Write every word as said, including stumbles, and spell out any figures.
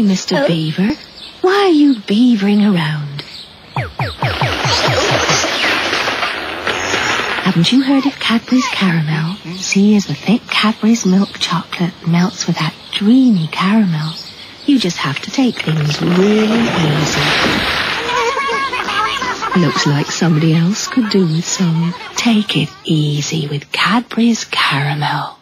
Mister Oh. Beaver. Why are you beavering around? Haven't you heard of Cadburys Caramel? See, as the thick Cadburys milk chocolate melts with that dreamy caramel, you just have to take things really easy. Looks like somebody else could do with some. Take it easy with Cadburys Caramel.